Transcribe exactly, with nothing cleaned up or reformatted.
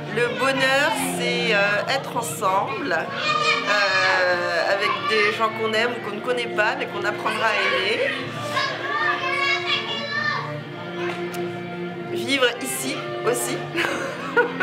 Le bonheur, c'est euh, être ensemble euh, avec des gens qu'on aime ou qu'on ne connaît pas, mais qu'on apprendra à aimer. Vivre ici aussi.